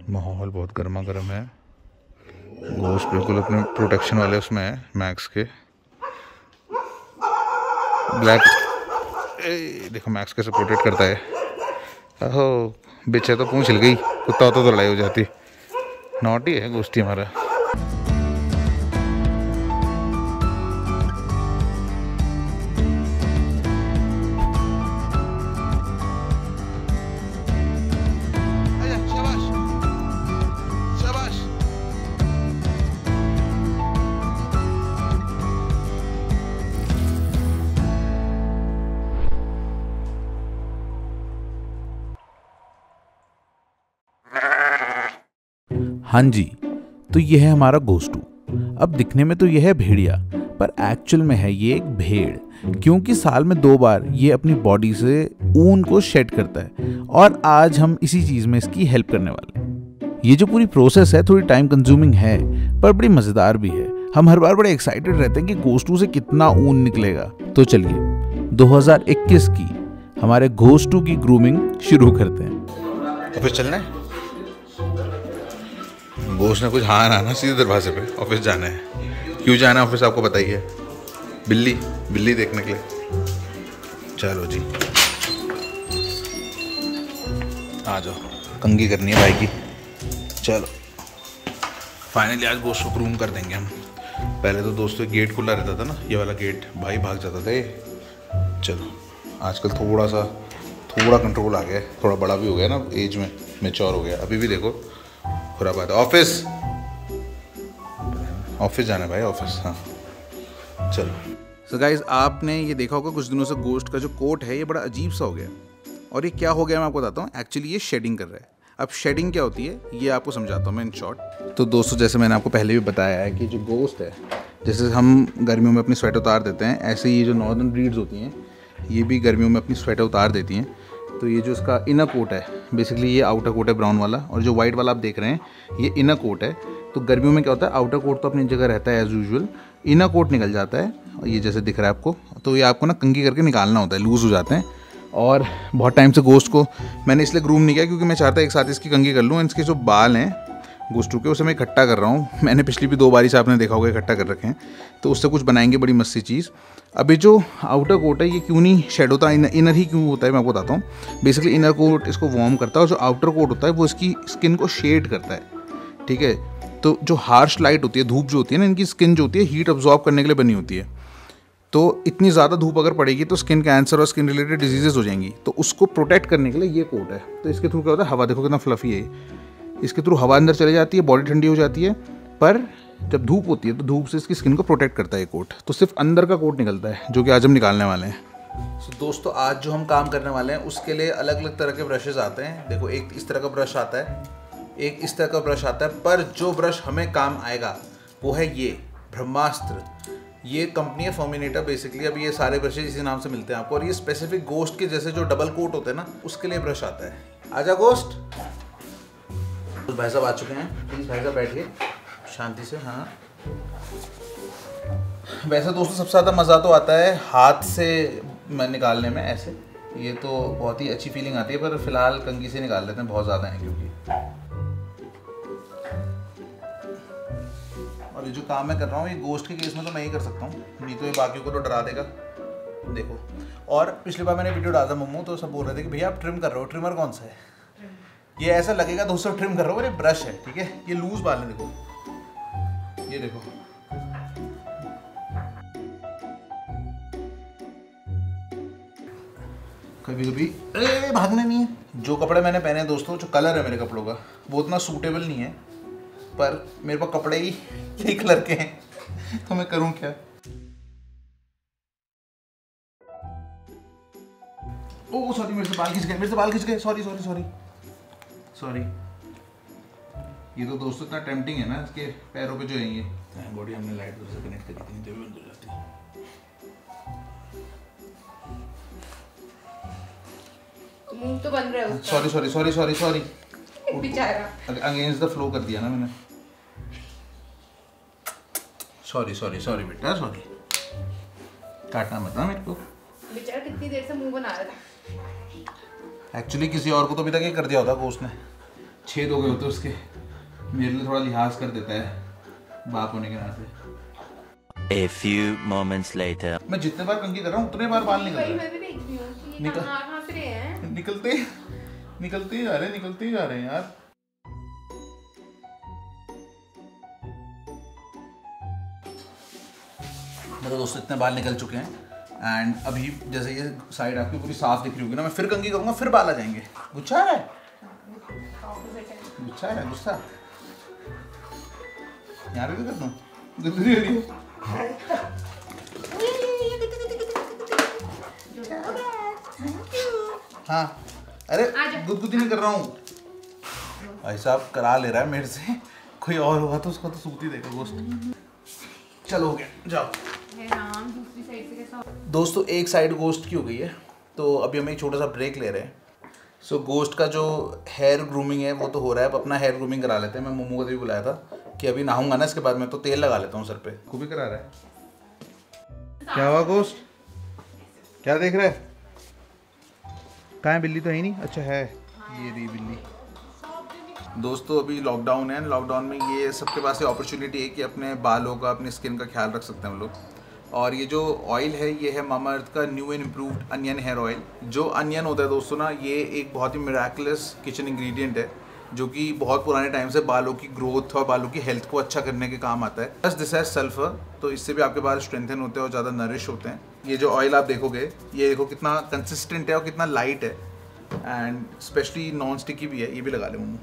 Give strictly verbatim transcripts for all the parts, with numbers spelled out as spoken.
माहौल बहुत गर्मा गर्म है। गोश्त बिल्कुल अपने प्रोटेक्शन वाले उसमें है, मैक्स के ब्लैक। ए, देखो मैक्स कैसे प्रोटेक्ट करता है। ओहो बिच है तो पूंछ हिल गई, कुत्ता होता तो लड़ाई हो जाती। नॉटी है गोश्ती हमारा। हाँ जी, तो यह है हमारा गोस्टू। अब दिखने में तो यह है भेड़िया, पर एक्चुअल में है ये एक भेड़, क्योंकि साल में दो बार ये अपनी बॉडी से ऊन को शेड करता है। और आज हम इसी चीज़ में इसकी हेल्प करने वाले। ये जो पूरी प्रोसेस है थोड़ी टाइम कंज्यूमिंग है, पर बड़ी मज़ेदार भी है। हम हर बार बड़े एक्साइटेड रहते हैं कि गोस्टू से कितना ऊन निकलेगा। तो चलिए दो हज़ार इक्कीस की हमारे गोस्टू की ग्रूमिंग शुरू करते हैं। ऑफिस चलना है? बोस ने कुछ हाँ ना ना सीधे दरवाजे पे ऑफिस जाना है। क्यों जाना है ऑफिस आपको बताइए? बिल्ली बिल्ली देखने के लिए। चलो जी आ जाओ, कंघी करनी है भाई की। चलो फाइनली आज बोस को ग्रूम कर देंगे हम। पहले तो दोस्तों गेट खुला रहता था ना, ये वाला गेट, भाई भाग जाता था ये। चलो आजकल थोड़ा सा थोड़ा कंट्रोल आ गया है, थोड़ा बड़ा भी हो गया ना एज में, मैच्योर हो गया। अभी भी देखो बुरा बात है। ऑफिस ऑफिस जाना है भाई, ऑफिस। हाँ चलो। सो गाइज आपने ये देखा होगा कुछ दिनों से गोश्त का जो कोट है ये बड़ा अजीब सा हो गया। और ये क्या हो गया मैं आपको बताता हूँ। एक्चुअली ये शेडिंग कर रहा है। अब शेडिंग क्या होती है ये आपको समझाता हूँ मैं इन शॉर्ट। तो दोस्तों जैसे मैंने आपको पहले भी बताया है कि जो गोश्त है, जैसे हम गर्मियों में अपनी स्वेट उतार देते हैं, ऐसे ही ये जो नॉर्दर्न ब्रीड्स होती हैं ये भी गर्मियों में अपनी स्वेटर उतार देती हैं। तो ये जो इसका इनर कोट है, बेसिकली ये आउटर कोट है ब्राउन वाला, और जो वाइट वाला आप देख रहे हैं ये इनर कोट है। तो गर्मियों में क्या होता है, आउटर कोट तो अपनी जगह रहता है एज यूजुअल, इनर कोट निकल जाता है। और ये जैसे दिख रहा है आपको, तो ये आपको ना कंघी करके निकालना होता है, लूज़ हो जाते हैं। और बहुत टाइम से गोश्त को मैंने इसलिए ग्रूम नहीं किया क्योंकि मैं चाहता एक साथ इसकी कंघी कर लूँ। इसके जो बाल हैं गोश्तू के उसे मैं इकट्ठा कर रहा हूँ। मैंने पिछली भी दो बारी से आपने देखा होगा इकट्ठा कर रखे हैं, तो उससे कुछ बनाएंगे बड़ी मस्त सी चीज़। अभी जो आउटर कोट है ये क्यों नहीं शेड होता, इन, इनर ही क्यों होता है मैं आपको बताता हूँ। बेसिकली इनर कोट इसको वार्म करता है और जो आउटर कोट होता है वो इसकी स्किन को शेड करता है। ठीक है, तो जो हार्श लाइट होती है, धूप जो होती है ना, इनकी स्किन जो होती है हीट अब्जॉर्ब करने के लिए बनी होती है। तो इतनी ज़्यादा धूप अगर पड़ेगी तो स्किन कैंसर और स्किन रिलेटेड डिजीजेज हो जाएंगी। तो उसको प्रोटेक्ट करने के लिए ये कोट है। तो इसके थ्रू क्या होता है, हवा देखो कितना फ्लफी है, इसके थ्रू हवा अंदर चली जाती है, बॉडी ठंडी हो जाती है। पर जब धूप होती है तो धूप से इसकी स्किन को प्रोटेक्ट करता है ये कोट। तो सिर्फ अंदर का कोट निकलता है जो कि आज हम निकालने वाले हैं। तो so, दोस्तों आज जो हम काम करने वाले हैं उसके लिए अलग अलग तरह के ब्रशेज आते हैं। देखो एक इस तरह का ब्रश आता है, एक इस तरह का ब्रश आता है, पर जो ब्रश हमें काम आएगा वो है ये ब्रह्मास्त्र। ये कंपनी है फर्मिनेटर बेसिकली। अब ये सारे ब्रशेज इसी नाम से मिलते हैं आपको। और ये स्पेसिफिक गोश्त के जैसे जो डबल कोट होते हैं ना उसके लिए ब्रश आता है। आजा गोश्त। तो भाई साहब आ चुके हैं, प्लीज़ भाई साहब बैठिए शांति से। हाँ वैसे दोस्तों सबसे ज़्यादा मज़ा तो आता है हाथ से निकालने में, ऐसे ये तो बहुत ही अच्छी फीलिंग आती है। पर फिलहाल कंघी से निकाल लेते हैं, बहुत ज़्यादा है क्योंकि। और ये जो काम मैं कर रहा हूँ ये गोश्त के केस में तो मैं ही कर सकता हूँ, नहीं तो ये बाकियों को तो डरा देगा। देखो, और पिछली बार मैंने वीडियो डाला था मम्मू, तो सब बोल रहे थे कि भैया आप ट्रिम कर रहे हो, ट्रिमर कौन सा है? ये ऐसा लगेगा दोस्तों ट्रिम कर रहा हो, ये ब्रश है। ठीक है, ये लूज बाल है, देखो ये देखो। कभी कभी अरे भागना नहीं है। जो कपड़े मैंने पहने दोस्तों, जो कलर है मेरे कपड़ों का वो उतना सूटेबल नहीं है, पर मेरे पास कपड़े ही यही कलर के हैं, तो मैं करूं क्या। ओह सॉरी, मेरे से बाल खिंच गए, मेरे से बाल खिंच गए, सॉरी सॉरी सॉरी सॉरी। ये तो दोस्तों इतना टेम्पटिंग है ना, इसके पैरों पे जो है ये बॉडी हमने लाइट से कनेक्ट करी थी, जब बंद हो जाती है। मुंह तो बंद रहा है उसका। Sorry sorry sorry sorry sorry बेचारा अगेंस्ट द फ्लो कर दिया ना मैंने। सॉरी सॉरी सॉरी बेटा, सॉरी। काटना मत ना मेरे को। बेचारा कितनी देर से मुंह बना रहा था। एक्चुअली किसी और को तो अभी तक ये कर दिया होता गोश्त ने। छेद हो गए होते उसके, मेरे लिए थोड़ा लिहाज कर देता है बाप होने के नाते। A few moments later. मैं जितने बार कंघी कर रहा हूँ उतने बार बाल निकल रहे हैं। मैं भी देख रही हूँ कि ये निकल- कहाँ कहाँ से रहे हैं। निकलते निकलते ही जा रहे हैं निकलते ही जा रहे हैं यार। मतलब दोस्तों इतने बाल निकल चुके हैं एंड अभी जैसे ये साइड आपकी पूरी साफ दिख रही होगी ना, मैं फिर कंघी करूँगा फिर बाल आ जाएंगे। गुस्सा आ रहा है, गुस्सा आ रहा है, गुस्सा यहाँ भी कर दूँ, गुस्सा हो रही है। हाँ अरे गुदगुदी नहीं कर रहा हूँ भाई साहब, करा ले रहा है मेरे से। कोई और होगा तो उसको तो सूती देगा गोश्त। चलो हो गया, जाओ। राम दूसरी साइड से कैसा हो- दोस्तों एक साइड गोश्त की हो गई है, तो अभी हम एक छोटा सा ब्रेक ले रहे हैं। सो so, गोश्त का जो हेयर ग्रूमिंग है वो तो हो रहा है, अब अपना हेयर ग्रूमिंग करा लेते हैं। मैं मोमो को भी बुलाया था कि अभी नहाऊंगा ना इसके बाद मैं तो तेल लगा लेता हूँ सर पे। को भी करा रहा है। क्या हुआ गोश्त, क्या देख रहा है? कहाँ है बिल्ली? तो है नहीं। अच्छा है, ये रही बिल्ली। दोस्तों अभी लॉकडाउन है, लॉकडाउन में ये सबके पास ये अपॉर्चुनिटी है कि अपने बालों का, अपनी स्किन का ख्याल रख सकते हैं हम लोग। और ये जो ऑयल है ये है मामा अर्थ का new and improved onion hair oil. जो अनियन होता है दोस्तों ना, ये एक बहुत ही मिराकुलस किचन इंग्रेडिएंट है जो कि बहुत पुराने टाइम से बालों की ग्रोथ और बालों की हेल्थ को अच्छा करने के काम आता है। प्लस दिस हैज सल्फर, तो इससे भी आपके बाल स्ट्रेंथन होते हैं और ज़्यादा नरिश होते हैं। ये जो ऑयल आप देखोगे, ये देखो कितना कंसिस्टेंट है और कितना लाइट है, एंड स्पेशली नॉन स्टिकी भी है। ये भी लगा ले मम्मू।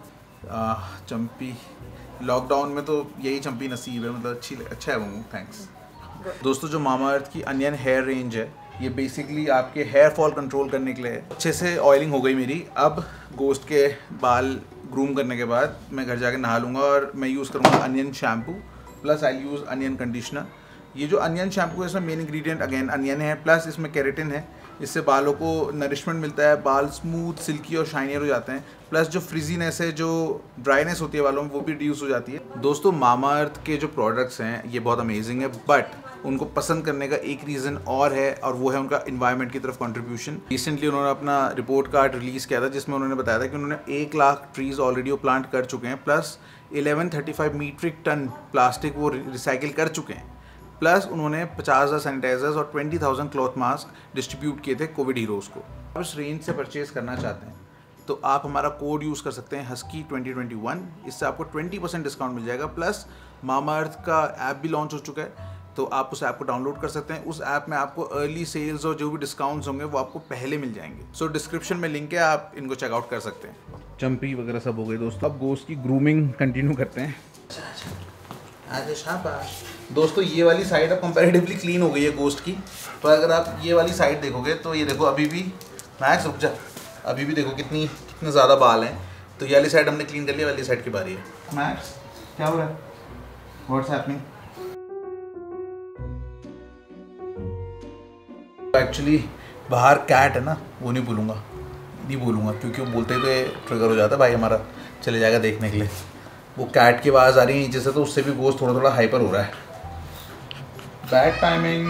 चम्पी लॉकडाउन में तो यही चम्पी नसीब है, मतलब अच्छी अच्छा है मम्मू, थैंक्स। दोस्तों जो मामा अर्थ की अनियन हेयर रेंज है, ये बेसिकली आपके हेयर फॉल कंट्रोल करने के लिए है। अच्छे से ऑयलिंग हो गई मेरी। अब गोश्त के बाल ग्रूम करने के बाद मैं घर जाके नहा लूँगा और मैं यूज़ करूँगा onion shampoo plus I use onion conditioner. ये जो अनियन शैम्पू है इसमें मेन इंग्रेडिएंट अगेन अनियन है, प्लस इसमें केराटिन है। इससे बालों को नरिशमेंट मिलता है, बाल स्मूथ, सिल्की और शाइनियर हो जाते हैं। प्लस जो फ्रिजीनेस है, जो ड्राइनेस होती है बालों में, वो भी रिड्यूस हो जाती है। दोस्तों मामा अर्थ के जो प्रोडक्ट्स हैं ये बहुत अमेजिंग है, बट उनको पसंद करने का एक रीज़न और है, और वो है उनका इन्वायरमेंट की तरफ कंट्रीब्यूशन। रिसेंटली उन्होंने अपना रिपोर्ट कार्ड रिलीज़ किया था जिसमें उन्होंने बताया था कि उन्होंने एक लाख ट्रीज़ ऑलरेडी वो प्लांट कर चुके हैं, plus eleven thirty five metric ton plastic वो रिसाइकिल कर चुके हैं। प्लस उन्होंने पचास हज़ार सैनिटाइजर्स और twenty thousand cloth masks distribute किए थे कोविड हीरोज़ को। आप इस रेंज से परचेज़ करना चाहते हैं तो आप हमारा कोड यूज़ कर सकते हैं हस्की ट्वेंटी ट्वेंटी वन। इससे आपको ट्वेंटी परसेंट डिस्काउंट मिल जाएगा। प्लस मामा अर्थ का ऐप भी लॉन्च हो चुका है, तो आप उस ऐप को डाउनलोड कर सकते हैं। उस ऐप में आपको अर्ली सेल्स और जो भी डिस्काउंट्स होंगे वो आपको पहले मिल जाएंगे। सो डिस्क्रिप्शन में लिंक है, आप इनको चेकआउट कर सकते हैं। चम्पी वगैरह सब हो गई दोस्तों, अब गोश्त की ग्रूमिंग कंटिन्यू करते हैं। दोस्तों ये वाली साइड अब कंपैरेटिवली क्लीन हो गई है गोश्त की, पर अगर आप ये वाली साइड देखोगे तो ये देखो अभी भी मैक्स रुक जा, अभी भी देखो कितनी कितने ज़्यादा बाल हैं। तो ये वाली साइड हमने क्लीन कर लिया, वाली साइड की बारी है। मैक्स क्या हो रहा है? What's happening? एक्चुअली बाहर कैट है ना, वो नहीं बोलूँगा नहीं बोलूँगा क्योंकि वो बोलते ही तो ये ट्रिगर हो जाता है, भाई हमारा चले जाएगा देखने के लिए। वो कैट की आवाज़ आ रही है नीचे से, तो उससे भी गोश्त थोड़ा थोड़ा हाइपर हो रहा है। Bad timing.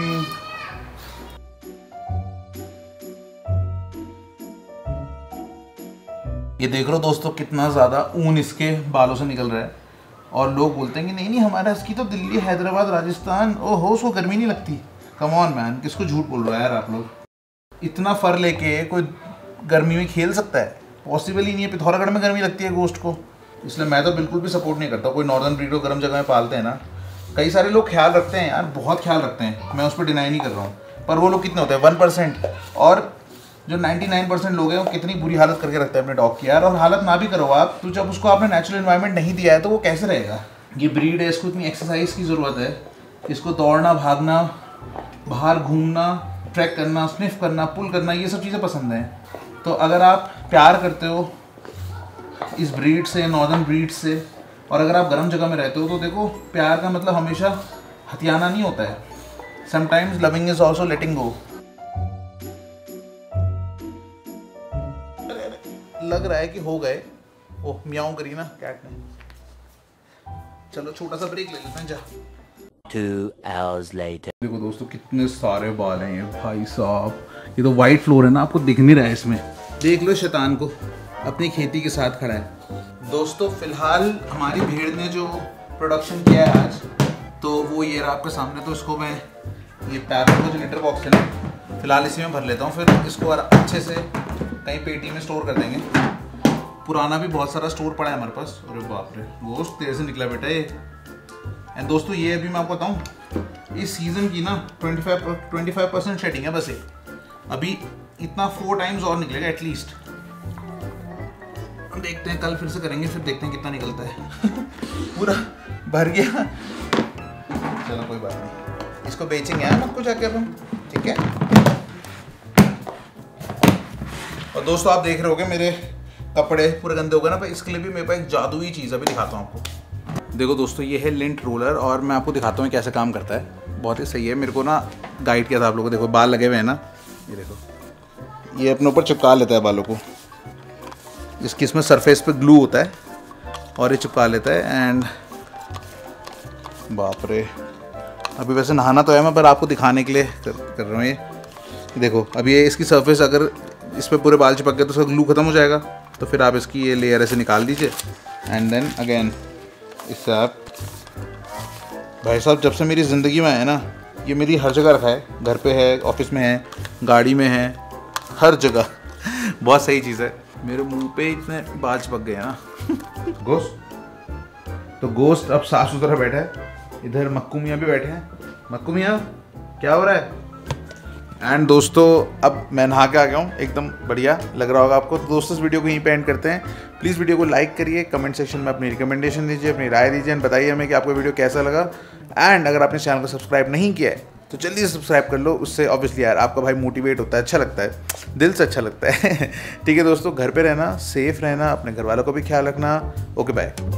ये देख लो दोस्तों कितना ज़्यादा ऊन इसके बालों से निकल रहा है, और लोग बोलते हैं कि नहीं नहीं हमारा इसकी तो दिल्ली, हैदराबाद, राजस्थान, ओहो उसको गर्मी नहीं लगती। कम ऑन मैन, किसको झूठ बोल रहा है यार आप लोग? इतना फर लेके कोई गर्मी में खेल सकता है? पॉसिबल ही नहीं है। पिथौरागढ़ में गर्मी लगती है गोश्त को, इसलिए मैं तो बिल्कुल भी सपोर्ट नहीं करता। कोई नॉर्दर्न ब्रीड को गर्म जगह में पालते हैं ना, कई सारे लोग ख्याल रखते हैं यार, बहुत ख्याल रखते हैं, मैं उस पर डिनाई नहीं कर रहा हूँ, पर वो लोग कितने होते हैं? One percent. और जो नाइन्टी नाइन परसेंट लोग हैं वो कितनी बुरी हालत करके रखते हैं अपने डॉग की यार। और हालत ना भी करो आप, तो जब उसको आपने नेचुरल एनवायरनमेंट नहीं दिया है तो वो कैसे रहेगा? ये ब्रीड है, इसको इतनी एक्सरसाइज की ज़रूरत है, इसको दौड़ना, भागना, बाहर घूमना, ट्रैक करना, स्निफ करना, पुल करना, ये सब चीज़ें पसंद हैं। तो अगर आप प्यार करते हो इस ब्रीड से, नॉर्दर्न ब्रीड से, और अगर आप गर्म जगह में रहते हो तो देखो प्यार का मतलब हमेशा हथियाना नहीं होता है। Sometimes loving is also letting go. लग रहा है कि हो गए। ओह म्याऊं करी ना कैट ने। चलो छोटा सा ब्रेक ले लेते हैं। जा Two hours later. देखो दोस्तों कितने सारे बाल हैं ये भाई साहब। ये तो वाइट फ्लोर है ना, आपको दिख नहीं रहा है इसमें। देख लो शैतान को, अपनी खेती के साथ खड़ा है। दोस्तों फिलहाल हमारी भेड़ ने जो प्रोडक्शन किया है आज, तो वो ये रहा आपके सामने। तो इसको मैं ये पैरों का जो लिटर बॉक्स है ना, फिलहाल इसी में भर लेता हूँ, फिर इसको अच्छे से कहीं पेटी में स्टोर कर देंगे। पुराना भी बहुत सारा स्टोर पड़ा है हमारे पास। अरे बाप रे, गोश्त तेरे से निकला बेटा ये। एंड दोस्तों ये अभी मैं आपको बताऊँ, इस सीज़न की ना पच्चीस परसेंट शेडिंग है बस ये। अभी इतना फोर टाइम्स और निकलेगा एटलीस्ट। देखते हैं, कल फिर से करेंगे, फिर देखते हैं कितना निकलता है। पूरा भर गया। चलो कोई बात नहीं, इसको बेचेंगे यार आपको जाके अब हम, ठीक है। और दोस्तों आप देख रहे होगे मेरे कपड़े पूरे गंदे हो गए ना, पर इसके लिए भी मेरे पास एक जादुई चीज़ अभी दिखाता हूँ आपको। देखो दोस्तों, ये है लिंट रोलर और मैं आपको दिखाता हूँ कैसे काम करता है। बहुत ही सही है, मेरे को ना गाइड किया था आप लोगों को। देखो बाल लगे हुए हैं ना, ये देखो, ये अपने ऊपर चिपका लेता है बालों को। इसकी इसमें सरफेस पे ग्लू होता है और ये चिपका लेता है। एंड बाप रे, अभी वैसे नहाना तो है मैं, पर आपको दिखाने के लिए कर, कर रहा हूँ। ये देखो, अभी ये इसकी सरफेस अगर इस पर पूरे बाल चिपक गए तो उसका ग्लू ख़त्म हो जाएगा। तो फिर आप इसकी ये लेयर ऐसे निकाल दीजिए एंड देन अगेन इससे आप, भाई साहब जब से मेरी ज़िंदगी में है ना, ये मेरी हर जगह रखा है। घर पे है, ऑफिस में है, गाड़ी में है, हर जगह। बहुत सही चीज़ है। मेरे मुंह पे इतने बाल चिपक गए हैं ना। गोश्त तो गोश्त अब साफ सुथरा बैठा है। इधर मक्कू मियाँ भी बैठे हैं। मक्कू मियाँ क्या हो रहा है? एंड दोस्तों अब मैं नहा के आ गया हूँ, एकदम बढ़िया लग रहा होगा आपको। तो दोस्तों इस वीडियो को यहीं पे एंड करते हैं। प्लीज़ वीडियो को लाइक करिए, कमेंट सेक्शन में अपनी रिकमेंडेशन दीजिए, अपनी राय दीजिए एंड बताइए हमें कि आपको वीडियो कैसा लगा। एंड अगर आपने चैनल को सब्सक्राइब नहीं किया है तो जल्दी से सब्सक्राइब कर लो। उससे ऑब्वियसली यार आपका भाई मोटिवेट होता है, अच्छा लगता है, दिल से अच्छा लगता है। ठीक है दोस्तों, घर पे रहना, सेफ रहना, अपने घर वालों को भी ख्याल रखना। Okay bye.